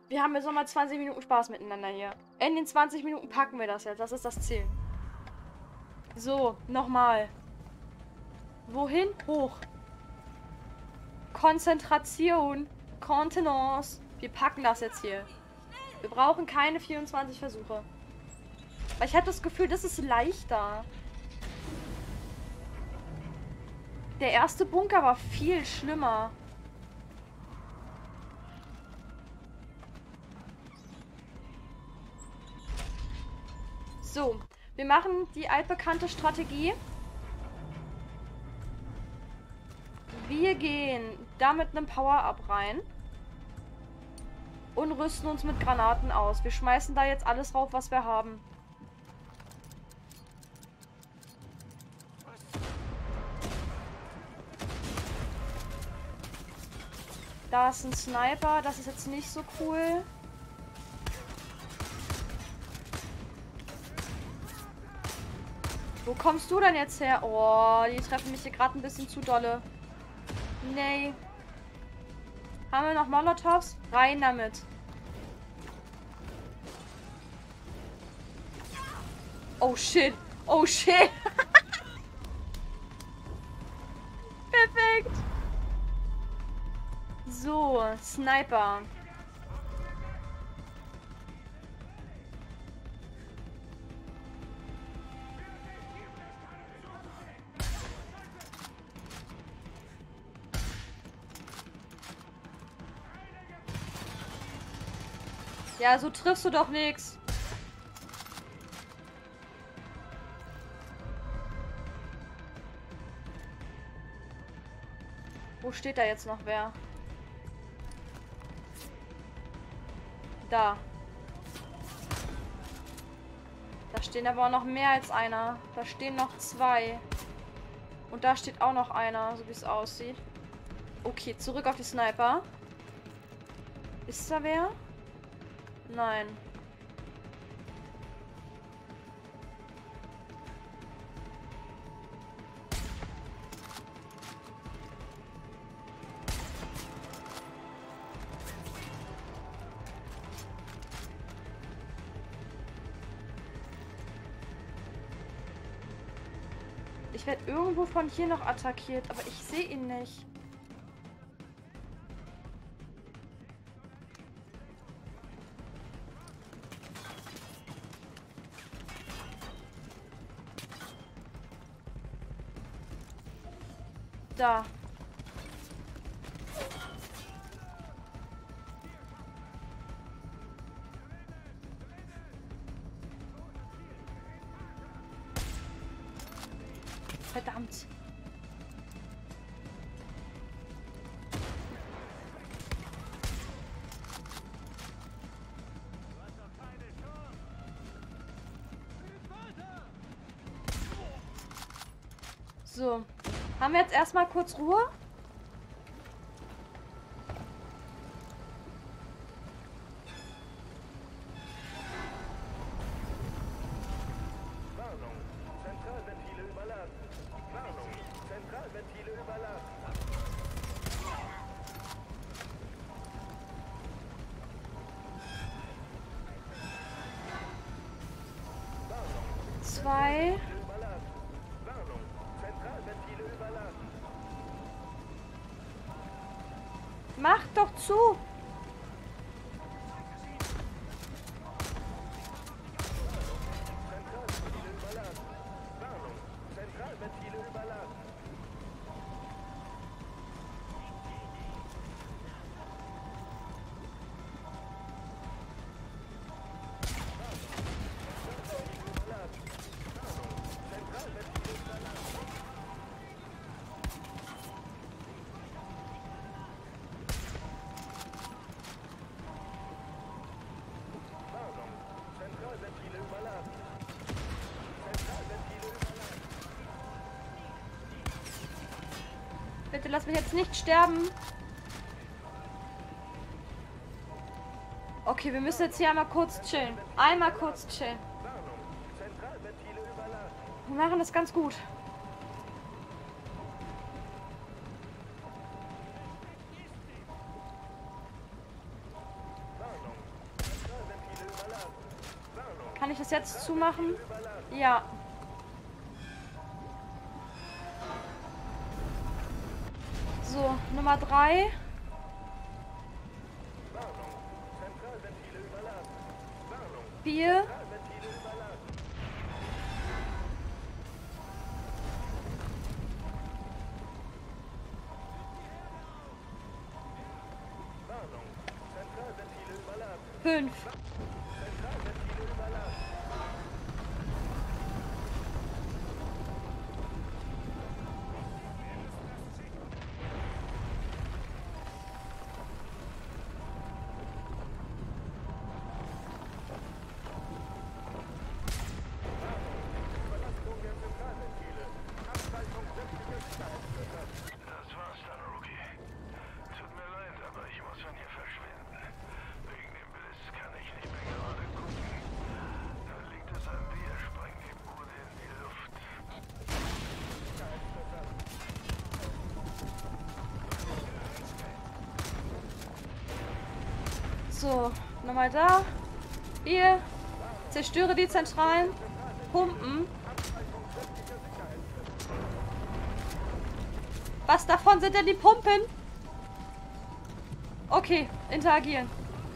Wir haben jetzt nochmal 20 Minuten Spaß miteinander hier. In den 20 Minuten packen wir das jetzt. Das ist das Ziel. So, nochmal. Wohin? Hoch. Konzentration. Kontenance. Wir packen das jetzt hier. Wir brauchen keine 24 Versuche. Weil ich hatte das Gefühl, das ist leichter. Der erste Bunker war viel schlimmer. So, wir machen die altbekannte Strategie. Wir gehen da mit einem Power-Up rein. Und rüsten uns mit Granaten aus. Wir schmeißen da jetzt alles drauf, was wir haben. Da ist ein Sniper. Das ist jetzt nicht so cool. Wo kommst du denn jetzt her? Oh, die treffen mich hier gerade ein bisschen zu dolle. Nee. Haben wir noch Molotovs? Rein damit. Oh shit. Oh shit. Perfekt. So, Sniper. Ja, so triffst du doch nichts. Wo steht da jetzt noch wer? Da. Da stehen aber auch noch mehr als einer. Da stehen noch zwei. Und da steht auch noch einer, so wie es aussieht. Okay, zurück auf die Sniper. Ist da wer? Nein. Ich werde irgendwo von hier noch attackiert, aber ich sehe ihn nicht. Da. Verdammt. So. Haben wir jetzt erstmal kurz Ruhe? Warnung, Zentralventile überladen. Warnung, Zentralventile überladen. 2. Überladen. Warnung, Zentralventile überladen. Mach doch zu. Zentralventile überladen. Warnung, Zentralventile überladen. Zentralventile überladen. Zentralventile überladen. Bitte lass mich jetzt nicht sterben. Okay, wir müssen jetzt hier einmal kurz chillen. Einmal kurz chillen. Warnung, Zentralventile überladen. Wir machen das ganz gut. Warnung, Kann ich das jetzt zumachen? Ja. So, Nummer 3. Warnung. Zentralventile überladen. Warnung. 4. Zentralventile überladen. Warnung. Zentralventile überladen. 5. Zentralventile überladen. Überlastung der Zentralventile. Abschaltung sämtlicher Sicherheitslöcher. Das war's dann, Rookie. Tut mir leid, aber ich muss von hier verschwinden. Wegen dem Blitz kann ich nicht mehr gerade gucken. Da liegt es an dir, spreng die Bude in die Luft. So, nochmal da. 4. Zerstöre die zentralen Pumpen. Was davon sind denn die Pumpen? Okay, interagieren.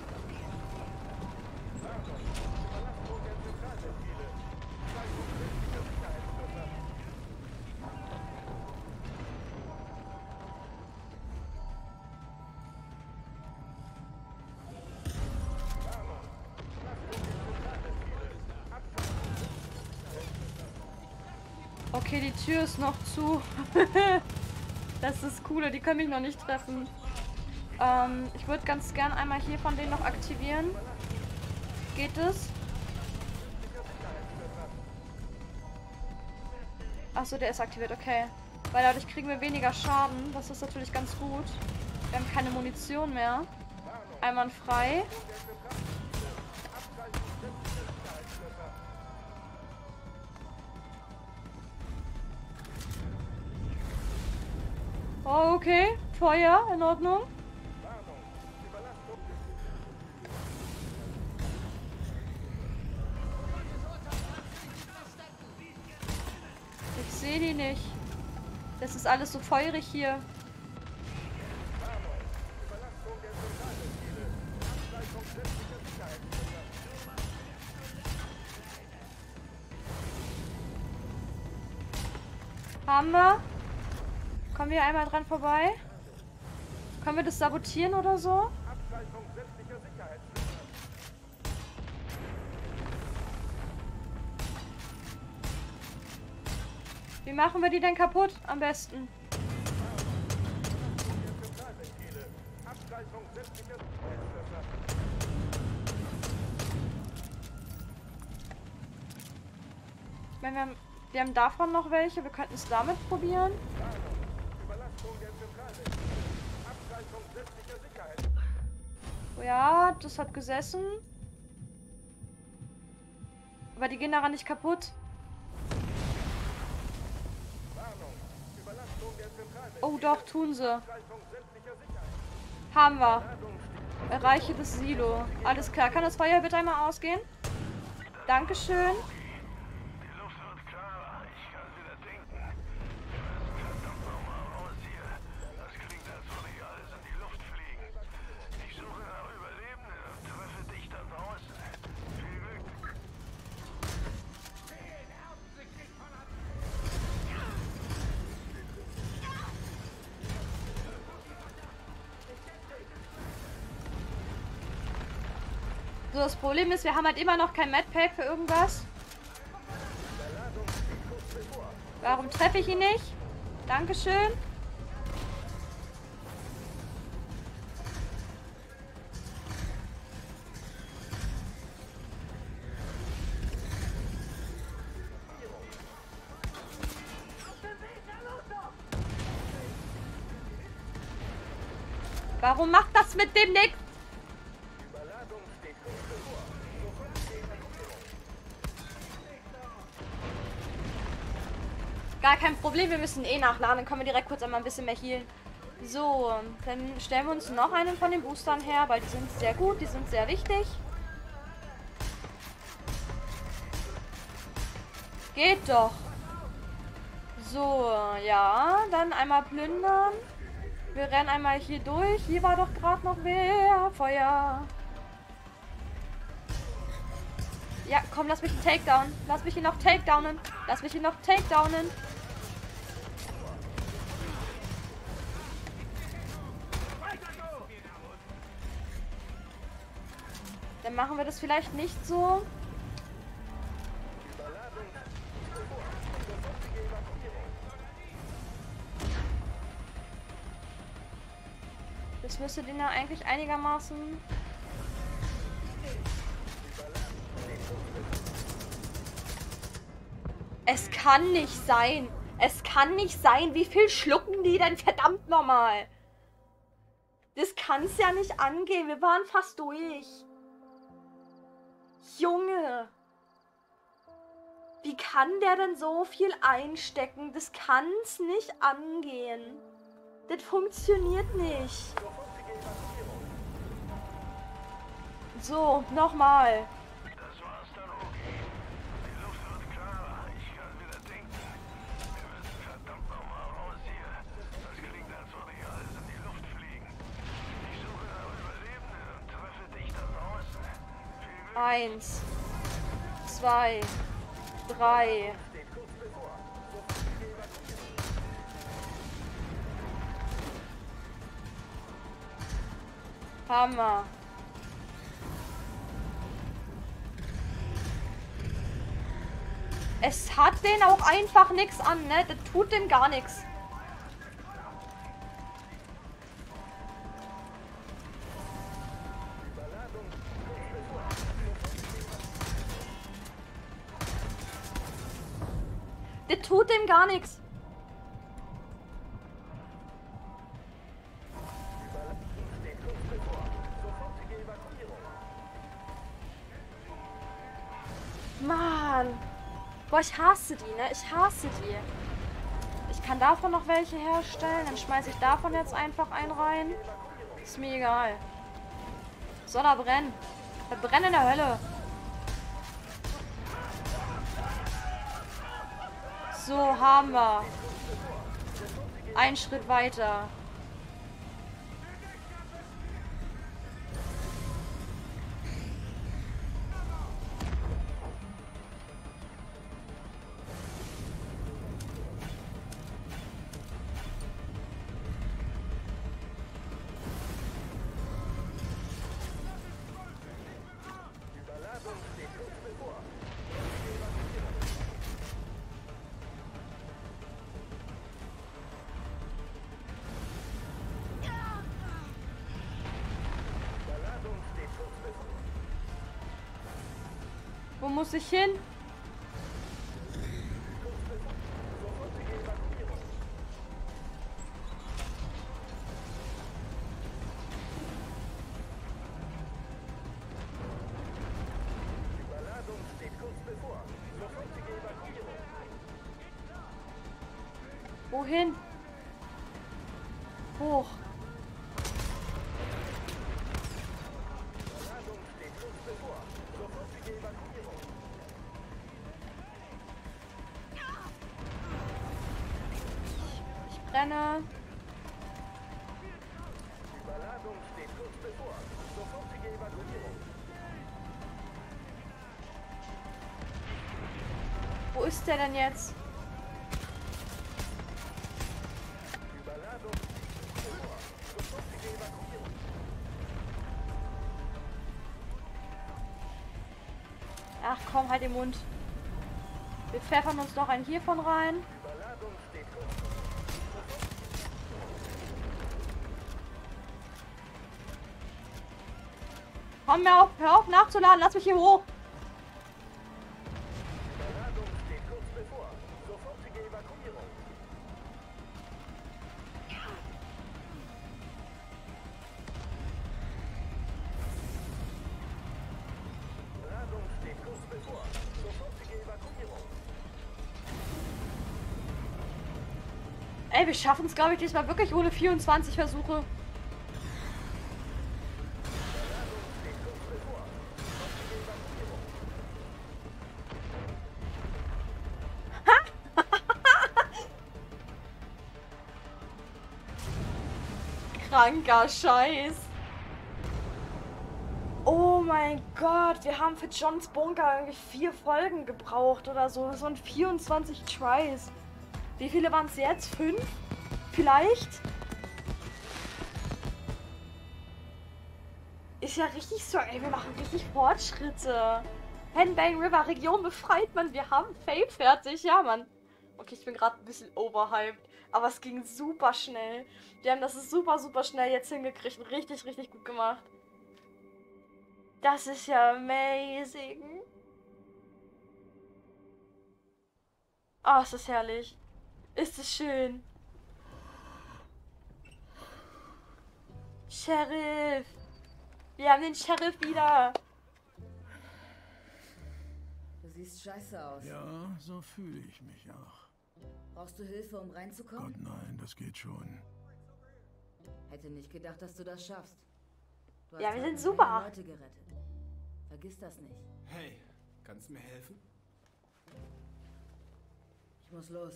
Okay, die Tür ist noch zu. Das ist das Coole, die können mich noch nicht treffen. Ich würde ganz gern einmal hier von denen noch aktivieren. Geht es? Achso, der ist aktiviert, okay. Weil dadurch kriegen wir weniger Schaden. Das ist natürlich ganz gut. Wir haben keine Munition mehr. Einwandfrei. Oh, okay. Feuer, in Ordnung. Ich sehe die nicht. Das ist alles so feurig hier. Haben wir? Kommen wir einmal dran vorbei? Können wir das sabotieren oder so? Abschaltung sämtlicher Sicherheitslöcher. Wie machen wir die denn kaputt? Am besten. Zentralventile. Abschaltung sämtlicher Sicherheitslöcher. Ich meine, wir haben davon noch welche. Wir könnten es damit probieren. Überlastung der Zentralventile. Abschaltung sämtlicher Sicherheit. Ja, das hat gesessen. Aber die gehen daran nicht kaputt. Warnung. Überlastung der Zentralventile. Oh doch, tun sie. Abschaltung sämtlicher Sicherheit. Haben wir. Ladung steht. Erreiche das Silo. Alles klar. Kann das Feuer bitte einmal ausgehen? Dankeschön. Die Luft wird klarer. Ich kann wieder denken. Wir müssen verdammt nochmal raus hier. Das klingt, als würde hier alles in die Luft fliegen. Ich suche nach Überlebenden und treffe dich da draußen. Viel Glück. So, das Problem ist, wir haben halt immer noch kein Medpack für irgendwas. Warum treffe ich ihn nicht? Dankeschön. Warum macht das mit dem nichts? Überladung steht kurz bevor. Sofort Evakuierung. Gar kein Problem, wir müssen eh nachladen. Dann können wir direkt kurz einmal ein bisschen mehr healen. So, dann stellen wir uns noch einen von den Boostern her, weil die sind sehr gut, die sind sehr wichtig. Geht doch. So, ja. Dann einmal plündern. Wir rennen einmal hier durch. Hier war doch gerade noch wer. Feuer. Ja, komm, lass mich einen Takedown. Lass mich ihn noch takedownen. Lass mich ihn noch takedownen. Dann machen wir das vielleicht nicht so. Das müsste den ja eigentlich einigermaßen... Es kann nicht sein. Es kann nicht sein. Wie viel schlucken die denn verdammt nochmal? Das kann's ja nicht angehen. Wir waren fast durch. Junge. Wie kann der denn so viel einstecken? Das kann's nicht angehen. Das funktioniert nicht. So, nochmal. Das war's dann okay. Die Luft wird klarer. Ich kann wieder denken. Wir müssen verdammt nochmal raus hier. Das klingt, als würde hier alles in die Luft fliegen. Ich suche nach Überlebenden und treffe dich da draußen. Viel Glück. 1, 2, 3. Hammer. Es hat den auch einfach nichts an, ne? Das tut dem gar nichts. Das tut dem gar nichts. Mann. Boah, ich hasse die, ne? Ich hasse die. Ich kann davon noch welche herstellen. Dann schmeiße ich davon jetzt einfach einen rein. Ist mir egal. Soll er brennen? Er brennt in der Hölle. So, haben wir. Einen Schritt weiter. Wo muss ich hin? Wohin? Hoch. Ich brenne. Überladung steht kurz bevor. Sofortige Evakuierung. Wo ist der denn jetzt? Überladung steht kurz bevor. Sofortige Evakuierung. Ach komm, halt den Mund. Wir pfeffern uns noch einen hiervon rein. Überladung steht kurz bevor. Komm, hör auf nachzuladen, lass mich hier hoch. Überladung steht kurz bevor. Sofortige Evakuierung. Überladung steht kurz bevor. Sofortige Evakuierung. Ey, wir schaffen es, glaube ich, diesmal wirklich ohne 24 Versuche. kranker Scheiß. Oh mein Gott, wir haben für Johns Bunker irgendwie 4 Folgen gebraucht oder so. Das waren 24 Tries. Wie viele waren es jetzt? 5? Vielleicht? Ist ja richtig so, ey, wir machen richtig Fortschritte. Penbang River Region befreit, man. Wir haben Faith fertig. Ja, Mann. Okay, ich bin gerade ein bisschen overhyped. Aber es ging super schnell. Wir haben das super, super schnell jetzt hingekriegt. Richtig, richtig gut gemacht. Das ist ja amazing. Oh, ist das herrlich. Ist es schön. Sheriff. Wir haben den Sheriff wieder. Du siehst scheiße aus. Ja, so fühle ich mich auch. Brauchst du Hilfe, um reinzukommen? Gott nein, das geht schon. Hätte nicht gedacht, dass du das schaffst. Du hast Ja, wir halt sind eine Menge super. Leute gerettet. Vergiss das nicht. Hey, kannst du mir helfen? Ich muss los.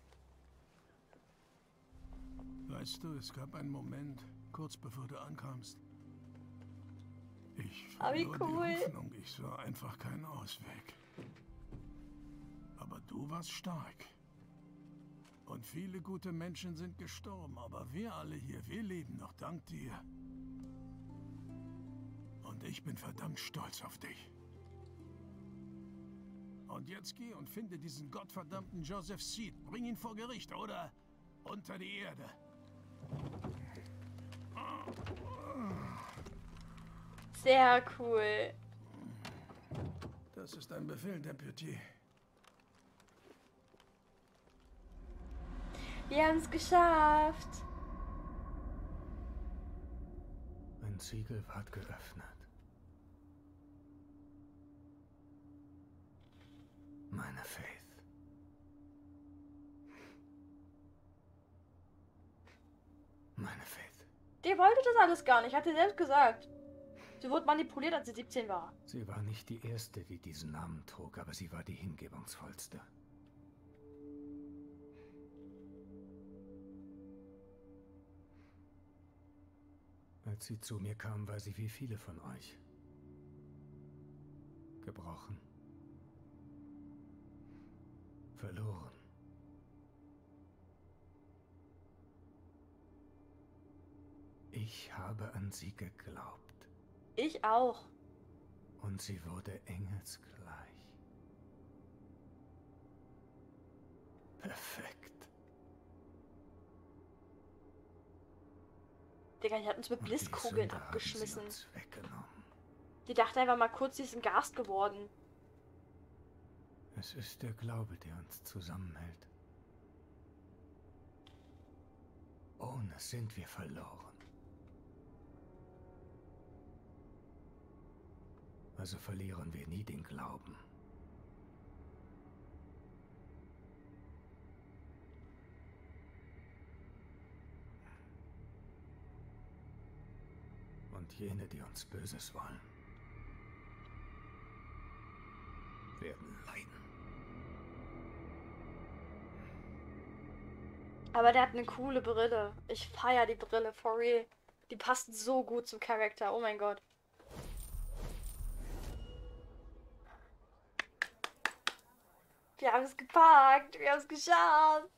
Weißt du, es gab einen Moment, kurz bevor du ankamst. Ich Ah, wie verlor cool. die Hoffnung, ich sah einfach keinen Ausweg. Aber du warst stark. Und viele gute Menschen sind gestorben, aber wir alle hier, wir leben noch dank dir. Und ich bin verdammt stolz auf dich. Und jetzt geh und finde diesen gottverdammten Joseph Seed. Bring ihn vor Gericht oder unter die Erde. Sehr cool. Das ist ein Befehl, Deputy. Wir haben es geschafft. Ein Siegel ward geöffnet. Meine Faith. Meine Faith. Die wollte das alles gar nicht, hat sie selbst gesagt. Sie wurde manipuliert, als sie 17 war. Sie war nicht die erste, die diesen Namen trug, aber sie war die hingebungsvollste. Als sie zu mir kam, war sie wie viele von euch. Gebrochen. Verloren. Ich habe an sie geglaubt. Ich auch. Und sie wurde engelsgleich. Perfekt. Digga, die hat uns mit Und die Blisskugeln Sünde haben sie abgeschmissen. uns weggenommen. Die dachte einfach mal kurz, sie ist ein Gast geworden. Es ist der Glaube, der uns zusammenhält. Ohne sind wir verloren. Also verlieren wir nie den Glauben. Und jene, die uns Böses wollen, werden leiden. Aber der hat eine coole Brille. Ich feiere die Brille, for real. Die passt so gut zum Charakter, oh mein Gott. Wir haben es gepackt, wir haben es geschafft.